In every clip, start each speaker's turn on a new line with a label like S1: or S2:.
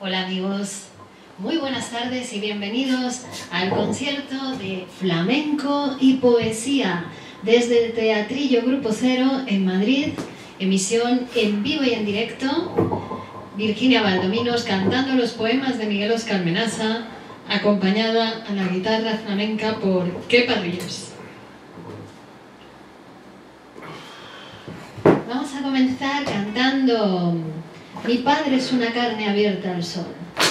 S1: Hola amigos, muy buenas tardes y bienvenidos al concierto de flamenco y poesía desde el Teatrillo Grupo Cero en Madrid, emisión en vivo y en directo. Virginia Valdominos cantando los poemas de Miguel Óscar Menaza, acompañada a la guitarra flamenca por Kepa Ríos. Vamos a comenzar cantando Mi padre es una carne abierta al sol.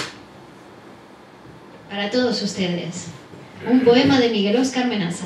S1: Para todos ustedes, un poema de Miguel Óscar Menaza.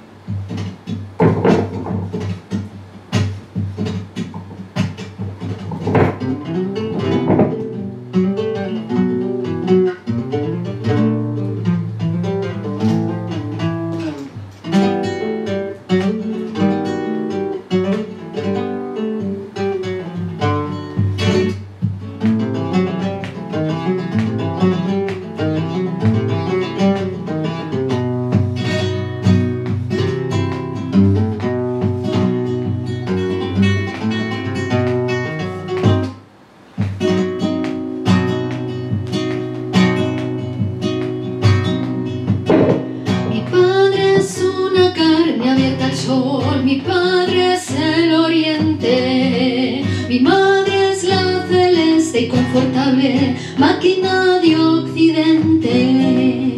S2: Mi padre es el oriente, mi madre es la celeste y confortable máquina de occidente.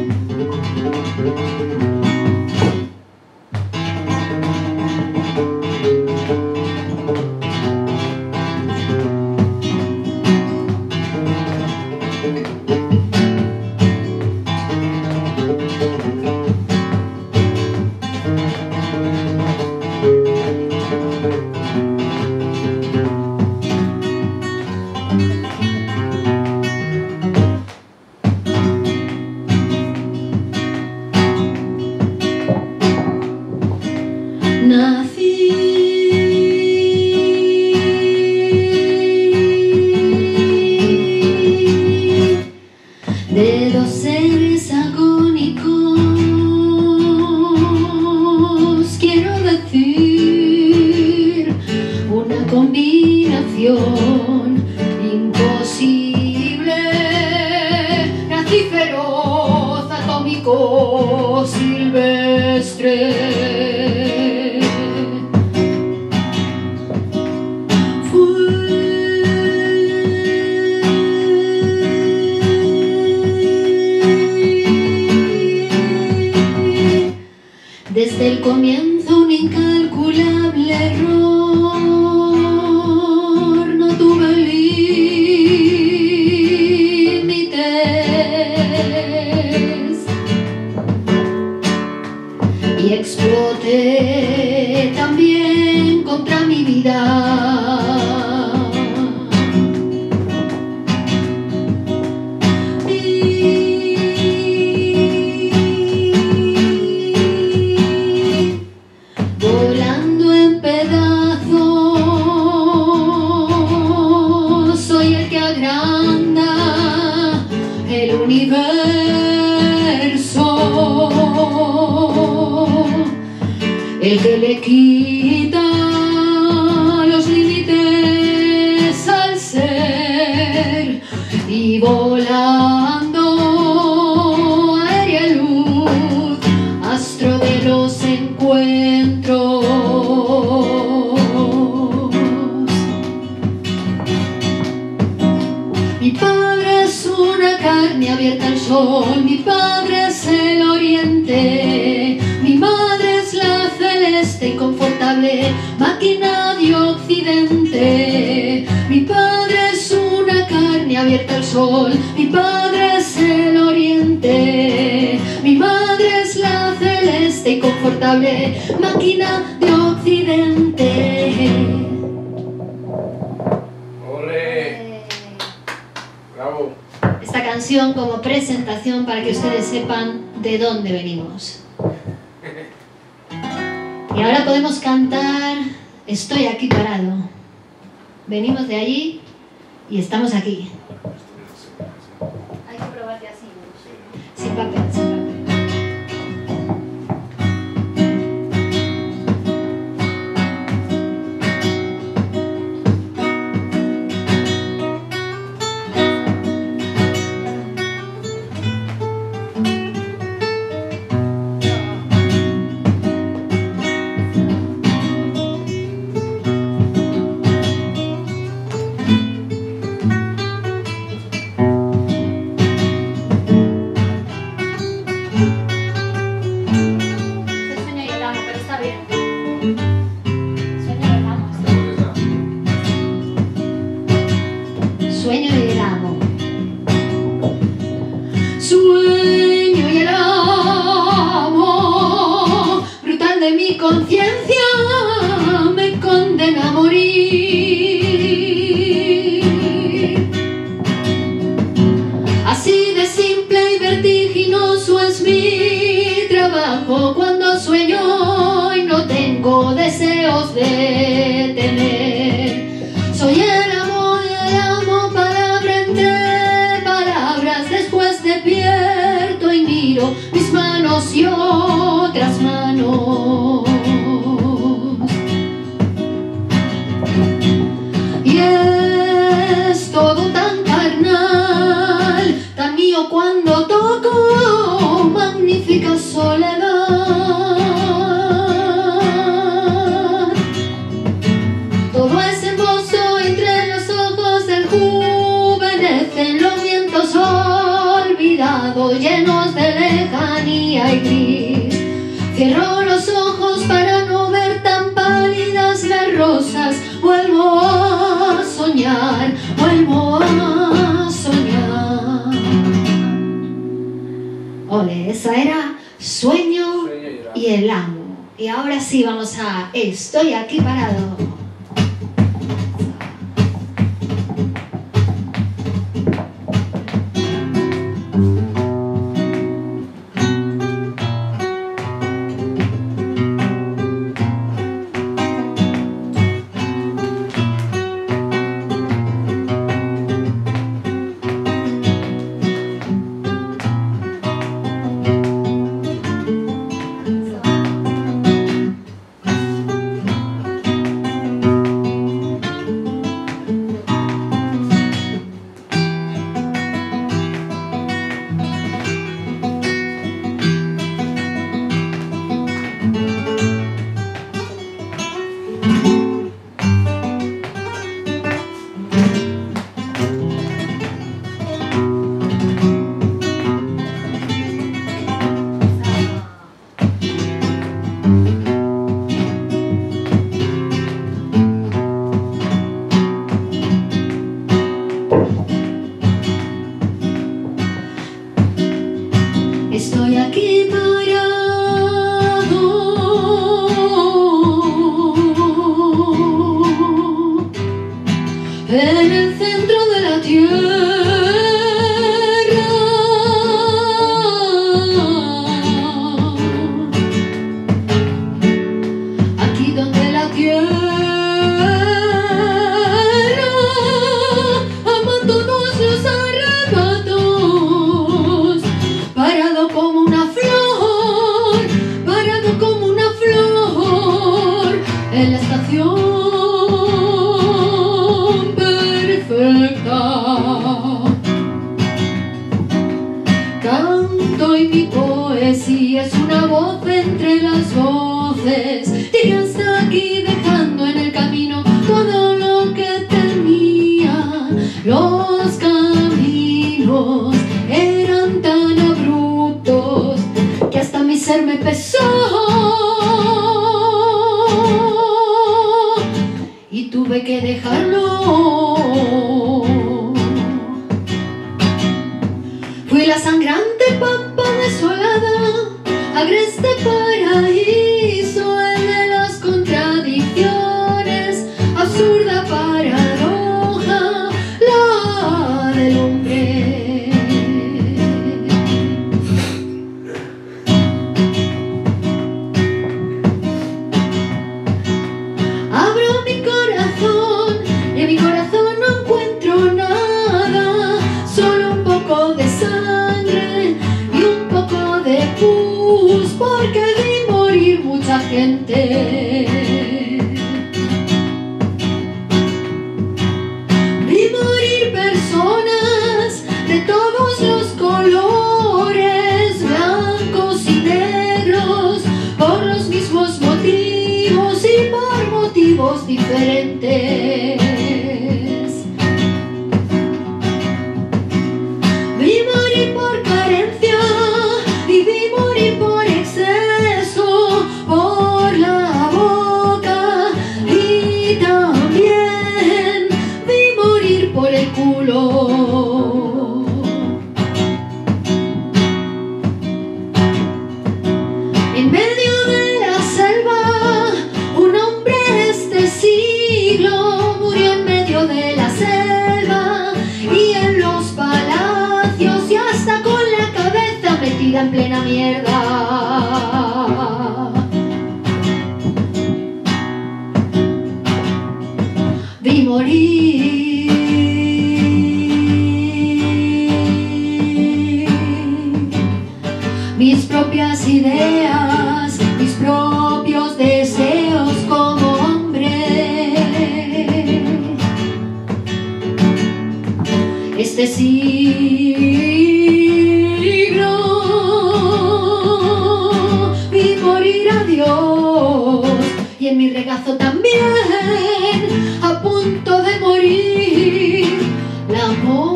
S2: Nací de dos seres agónicos, quiero decir, una combinación imposible. Nací feroz, atómico, silvestre. Desde el comienzo un incalculable error, no tuve límites y exploté también contra mi vida. Volando en pedazos, soy el que agranda el universo, el que le quita los límites al ser, y volando aérea luz, astro de los encuentros. Mi padre es una carne abierta al sol, mi padre es el oriente, mi madre es la celeste y confortable máquina de occidente. Mi padre es una carne abierta al sol, mi padre es el oriente, mi madre es la celeste y confortable máquina de occidente.
S3: ¡Ole! ¡Bravo!
S1: Esta canción como presentación para que ustedes sepan de dónde venimos. Y ahora podemos cantar Estoy aquí parado. Venimos de allí y estamos aquí. Hay que probarte así, ¿no? Sin papel, sin papel.
S2: mi trabajo cuando sueño y no tengo deseos de temer. Soy el amo y el amo, palabra entre palabras. Después despierto y miro mis manos y otras manos. Y es todo tan carnal, tan mío cuando toco magnífica soledad. Todo es hermoso entre los ojos del juvenecen los vientos olvidados, llenos de lejanía y gris. Cierro los ojos para no ver tan pálidas las rosas. Vuelvo a soñar, vuelvo a soñar.
S1: Ole, esa era Sueño y el amo. Y ahora sí vamos a Estoy aquí parado.
S2: Estoy aquí parado en el centro de la tierra, aquí donde la tierra abandonó sus arrebatos, parado como una flor, parado como una flor, en la estación perfecta. Canto y mi poesía es una voz entre las voces, y hasta aquí dejando en el camino todo lo que tenía. Los caminos eran tan abruptos que hasta mi ser me pesó, y tuve que dejarlo. Fui la sangrante pampa desolada, agreste paraíso, el de las contradicciones, absurda paradoja, la del hombre. Abro mi corazón y en mi corazón no encuentro nada, solo un poco de sangre y un poco de pus, porque en plena mierda. Vi morir mis propias ideas, mis propios deseos como hombre. Este siglo vi morir a Dios, y en mi regazo también, a punto de morir, la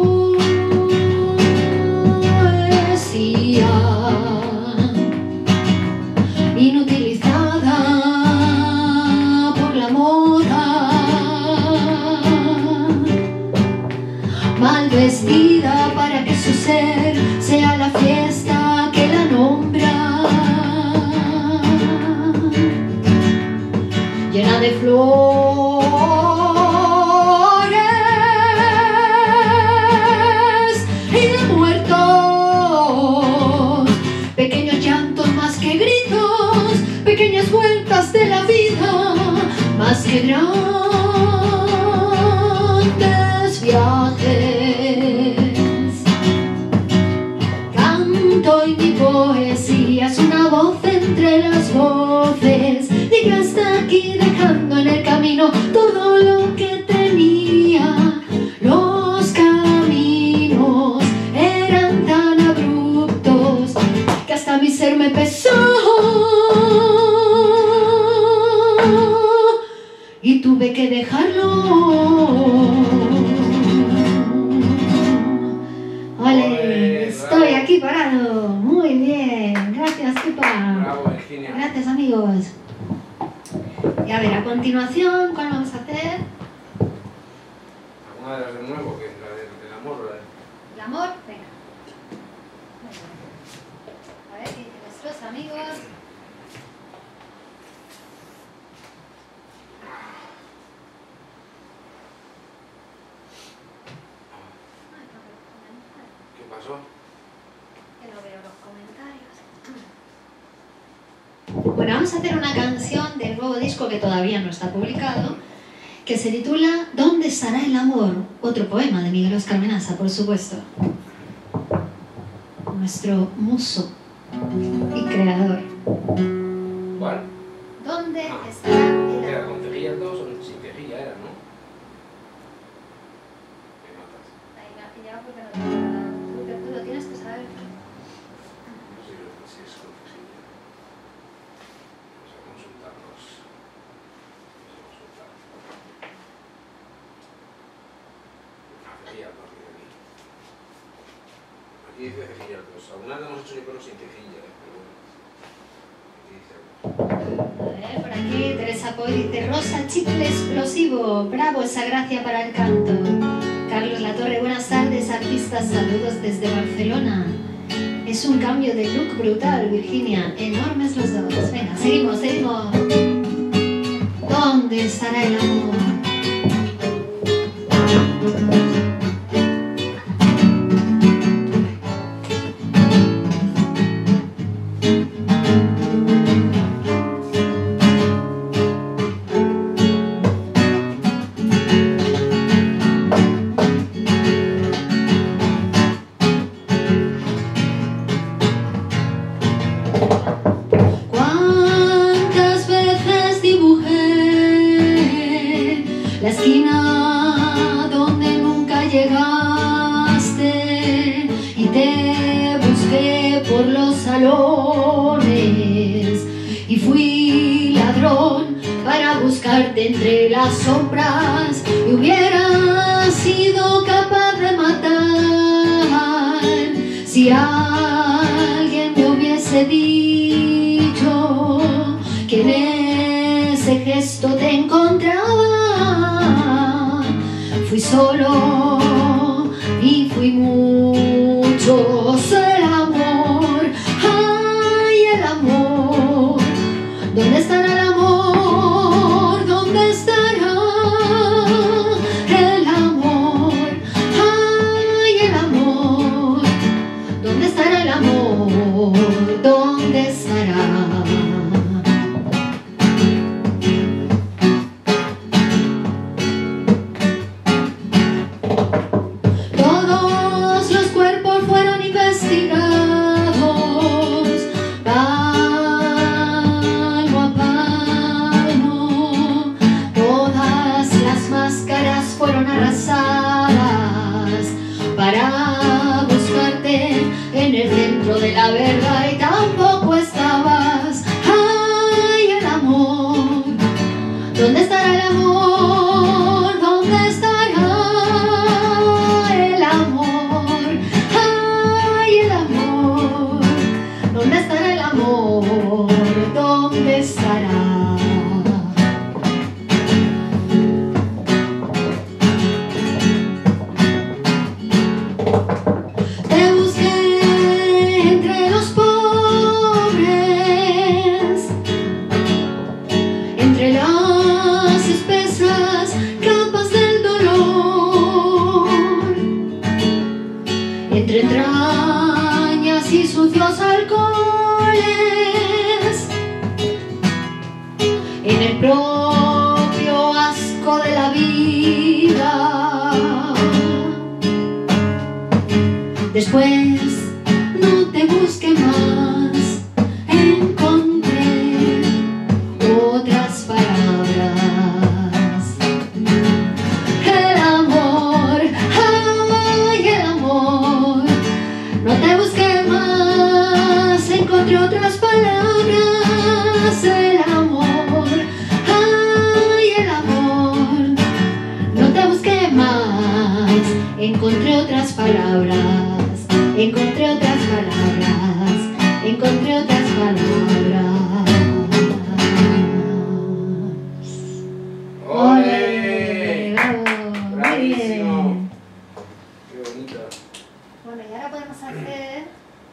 S2: poesía, inutilizada por la moda, mal vestida para que su ser sea la fiesta que la nombra, llena de flores y de muertos, pequeños llantos más que gritos, pequeñas vueltas de la vida más que grandes viajes. Canto y mi poesía es una voz entre las voces, y yo hasta aquí dejando en el camino todo lo que tenía. Los caminos eran tan abruptos que hasta mi ser me pesó, y tuve que dejarlo. Ole, estoy aquí parado. Muy bien, gracias, Pipa.
S3: Bravo, Virginia.
S2: Gracias, amigos. Y a ver, a continuación, ¿cuál vamos a hacer?
S3: ¿Alguna de las de nuevo? Que es la del amor, o la de...
S2: ¿El amor? Venga. A ver, ¿qué dicen nuestros amigos?
S3: ¿Qué pasó?
S2: Que no veo los comentarios. Bueno, vamos a hacer una canción del nuevo disco que todavía no está publicado, que se titula ¿Dónde estará el amor? Otro poema de Miguel Óscar Menaza, por supuesto. Nuestro muso y creador.
S3: ¿Cuál?
S2: ¿Dónde estará el
S3: ¿Era
S2: amor?
S3: con cejillas 2 o sin cejilla era, no? Me matas.
S2: Ahí me ha pillado porque no tengo nada. Tú lo tienes que saber.
S3: No sé si es con cejilla. Vamos a consultarlos. Vamos a consultar. Cejilla 2, dice aquí. Aquí dice cejilla 2. Algunas las hemos hecho yo creo sin cejilla, pero bueno. Aquí dice algo.
S2: A ver, por aquí Teresa Poy dice Rosa, chicle explosivo, bravo esa gracia para el canto. Carlos Latorre, buenas tardes artistas, saludos desde Barcelona. Es un cambio de look brutal, Virginia, enormes los dos. Venga, seguimos, seguimos. ¿Dónde estará el amor? ¿Cuántas veces dibujé la esquina donde nunca llegaste y te busqué por los salones y fui ladrón para buscarte entre las sombras y hubiera sido capaz de matar si alguien me hubiese dicho que en ese gesto te encontraba. Fui solo y fui muchos. El amor, ay, el amor. ¿Dónde estará el amor? ¿Dónde estará el amor? Ay, el amor. ¿Dónde estará el amor? para buscarte en el centro de la verdad y tampoco estabas. ¡Ay, el amor! ¿Dónde estará el amor? ¿Dónde estará el amor? ¡Ay, el amor! ¿Dónde estará el amor? ¿Dónde estará? Te busqué entre los pobres, entre las espesas capas del dolor, entre entrañas y sucios alcoholes, en el propio asco de la vida. Después no te busqué más, encontré otras palabras. El amor, ay, el amor. No te busqué más, encontré otras palabras. El amor, ay, el amor. No te busqué más, encontré otras palabras. Encontré otras palabras, encontré otras palabras.
S3: ¡Ole!
S2: ¡Bravo! Muy
S3: ¡Bravísimo!
S2: bien.
S3: ¡Qué bonito!
S2: Bueno, y ahora podemos hacer...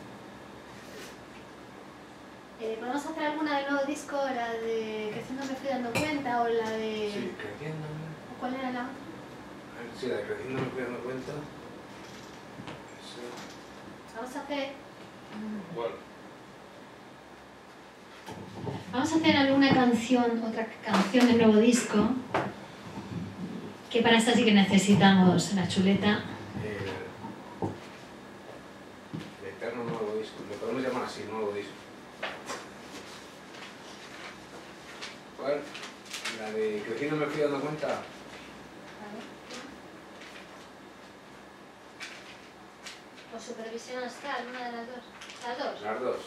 S2: ¿podemos hacer alguna del nuevo disco? La de Creciendo me fui dando cuenta o la de...
S3: Sí, creciendo.
S2: ¿Cuál era la otra?
S3: Sí, la de creciendo me fui dando cuenta. Sí.
S2: Vamos a hacer...
S3: Bueno,
S1: Vamos a hacer alguna canción, otra canción del nuevo disco, que para esta sí que necesitamos la chuleta.
S3: el eterno nuevo disco. Lo podemos llamar así, nuevo disco. ¿Cuál? La de creciendo me fui dando cuenta.
S2: O Supervisión Astral, una de las dos. ¿Las dos?
S3: Las dos.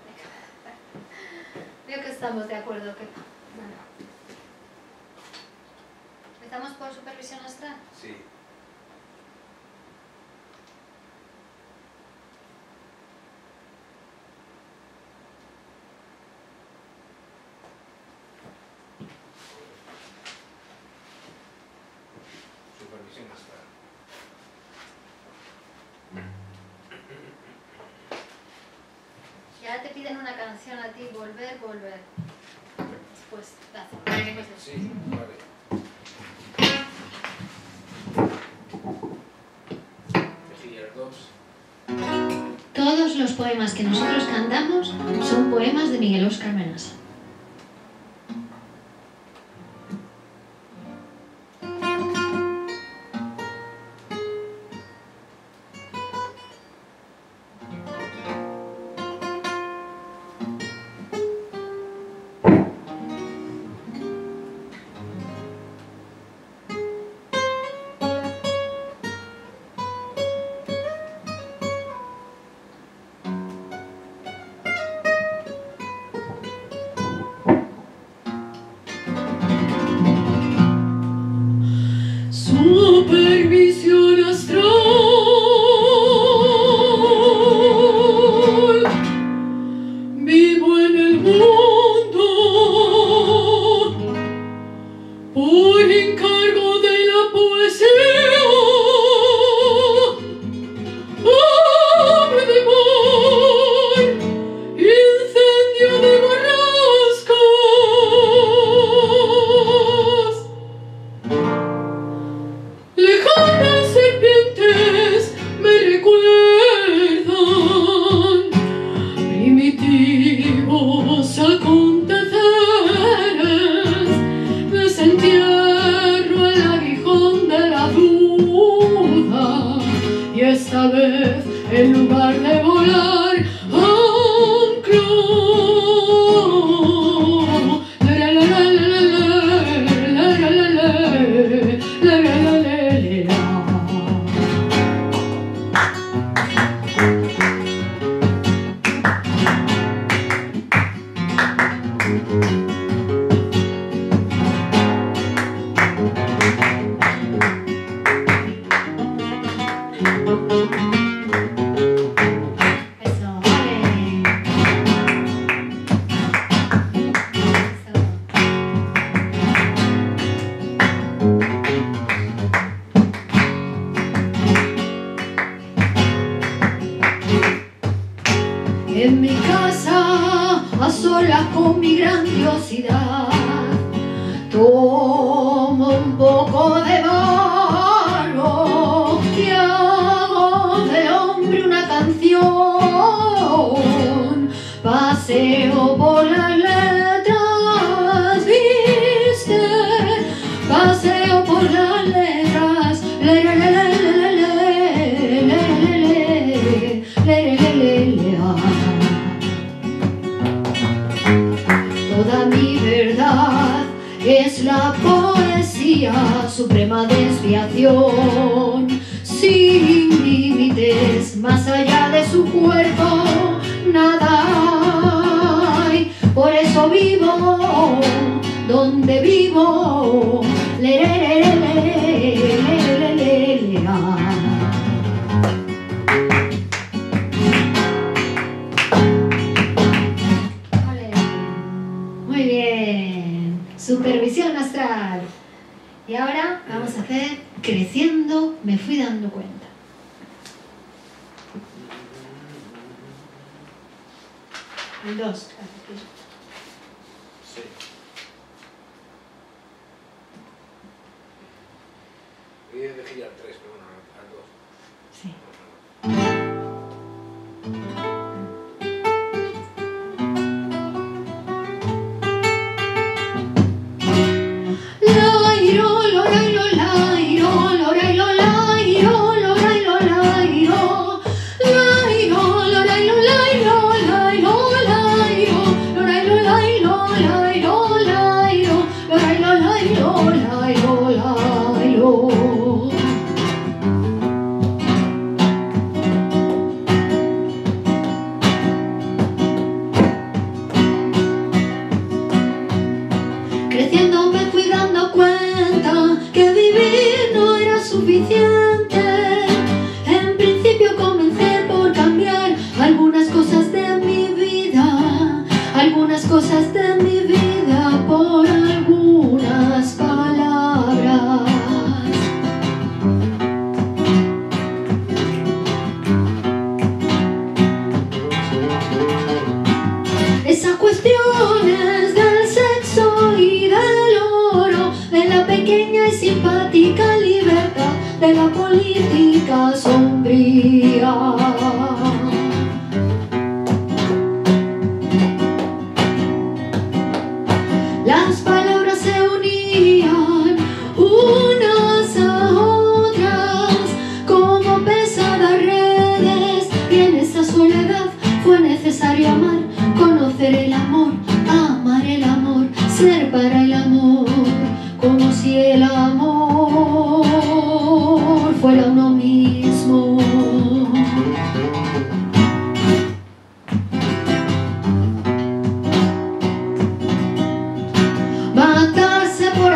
S2: Veo que estamos de acuerdo. Que... Bueno. ¿Empezamos por Supervisión Astral?
S3: Sí. Supervisión astral.
S2: Y ahora te piden una canción a ti, Volver, Volver. Pues, gracias.
S3: Sí, vale. Mejillas 2.
S1: Todos los poemas que nosotros cantamos son poemas de Miguel Óscar Menasa.
S2: Supervisión astral. Vivo en el mundo por encargo de la poesía. Ave de mar, incendio de borrascas. Lejanas serpientes me recuerdan primitivos aconteceres. Desentierro el aguijón de la duda y esta vez en lugar de volar anclo. En mi casa, a solas con mi grandiosidad, tomo un poco de barro y hago del hombre una canción. Paseo por las letras, viste, paseo por las letras, toda mi verdad es la poesía, suprema desviación, sin límites, más allá de su cuerpo, nada hay. Por eso vivo donde vivo,
S1: Muy bien, supervisión astral. Y ahora vamos a hacer creciendo, me fui dando cuenta. El 2, claro.
S3: Sí. Voy a elegir al 3, pero bueno, al 2.
S1: Sí.
S2: Creciendo me fui dando cuenta que vivir no era suficiente. En principio comencé por cambiar algunas cosas de mi vida, algunas cosas de mi vida por algunas palabras. Esas cuestiones del sexo y del oro, de la pequeña y simpática libertad, de la política sombría. Las palabras se unían unas a otras como pesadas redes, y en esa soledad fue necesario amar, conocer el amor, amar el amor, ser para el amor, como si el amor fuera uno mismo. Matarse por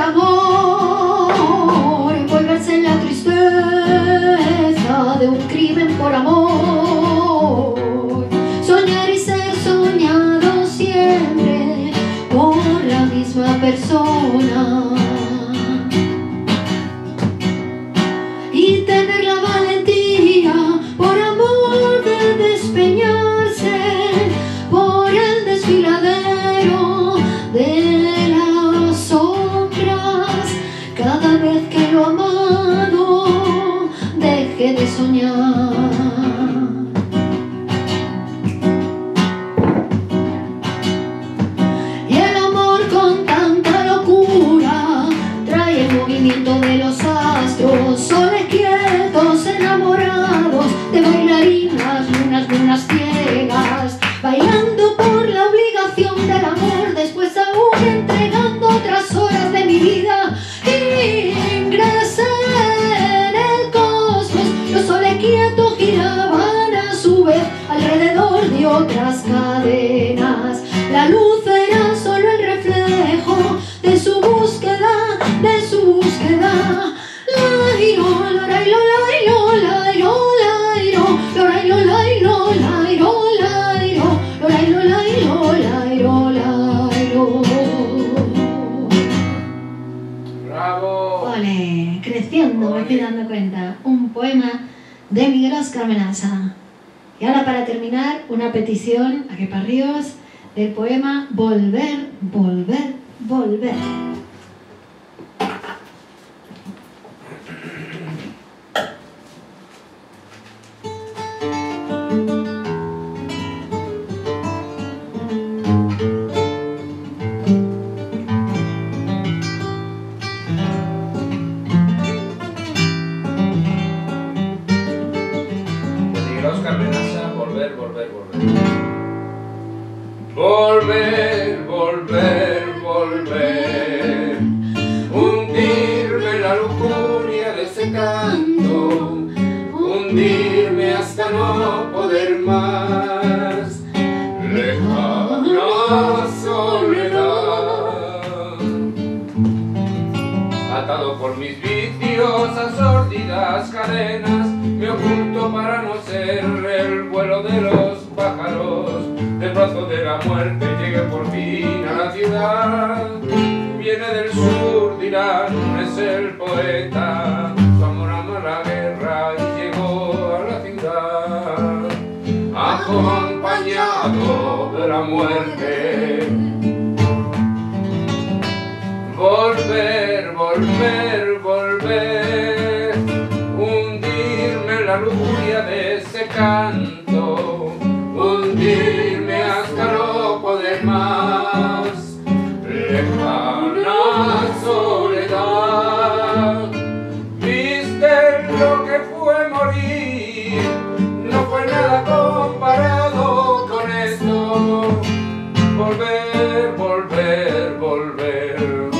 S2: amor, envolverse en la tristeza de un crimen por amor, soñar y ser soñado siempre por la misma persona, y tener la valentía por amor de despeñarse por el desfiladero de las sombras, cada vez que lo amado deje de soñar. Y el amor con tanta locura trae el movimiento de los astros, soles quietos, enamorados de bailarinas, lunas ciegas, bailando por la obligación del amor, después aún entregando otras horas de mi vida. Ingresé en el cosmos, los soles quietos giraban a su vez alrededor de otras cadenas. La luz era solo el reflejo de su búsqueda, de su búsqueda. Lairo, lairo, lairo, lairo, lairo, lairo, lairo, lairo, lairo, lairo, lairo, lairo, lairo.
S3: ¡Bravo!
S1: Ole, creciendo, me fui dando cuenta. Un poema de Miguel Óscar Menasa. Y ahora, para terminar, una petición a Kepa Ríos del poema Volver, volver, volver.
S3: Volver, volver, volver, hundirme en la lujuria de ese canto, hundirme hasta no poder más, lejana soledad, atado por mis vicios a sórdidas cadenas, me oculto para no ser el vuelo de los pájaros. Del brazo de la muerte llegué por fin a la ciudad. Viene del sur, dirán, es el poeta. Su amor ama la guerra y llegó a la ciudad, acompañado de la muerte. Volver, volver, volver, hundirme en la lujuria de ese canto, hundirme hasta no poder más, lejana soledad. Viste lo que fue morir, no fue nada comparado con esto. Volver, volver, volver,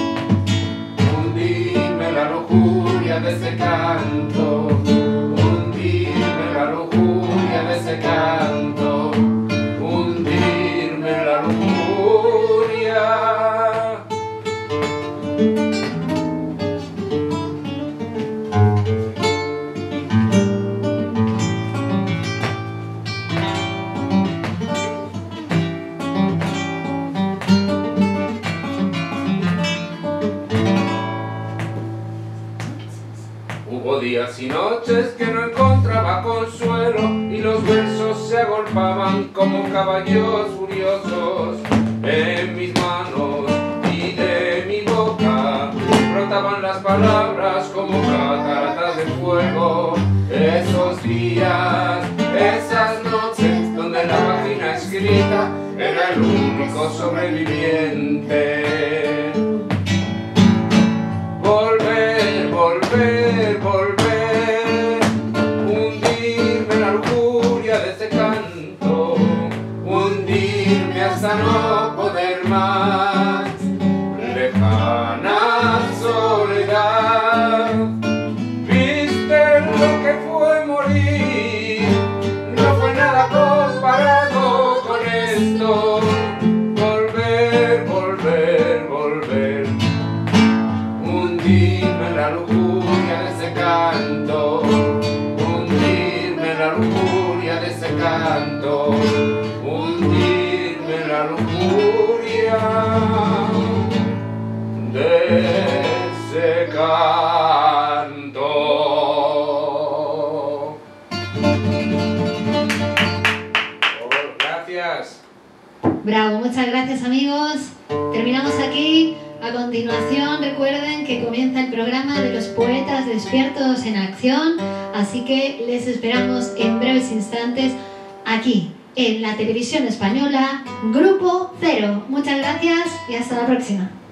S3: hundirme en la lujuria de ese canto, hundirme en la lujuria de ese canto, hundirme en la lujuria. Hubo días y noches que no encontraba consuelo y los versos se agolpaban como caballos furiosos en mis manos y de mi boca brotaban las palabras como cataratas de fuego. Esos días, esas noches donde la página escrita era el único sobreviviente. Volver, volver, volver, hundirme en la lujuria de ese canto, hundirme hasta no poder más, lejana soledad. Viste lo que fue morir, no fue nada comparado con esto. Volver, volver, volver, hundirme en la lujuria de ese canto, hundirme en la lujuria de ese canto, hundirme en la lujuria de ese canto. Gracias.
S1: Bravo, muchas gracias, amigos. Terminamos aquí. A continuación, recuerden que comienza el programa de los poetas despiertos en acción, así que les esperamos en breves instantes aquí, en la televisión española, Grupo Cero. Muchas gracias y hasta la próxima.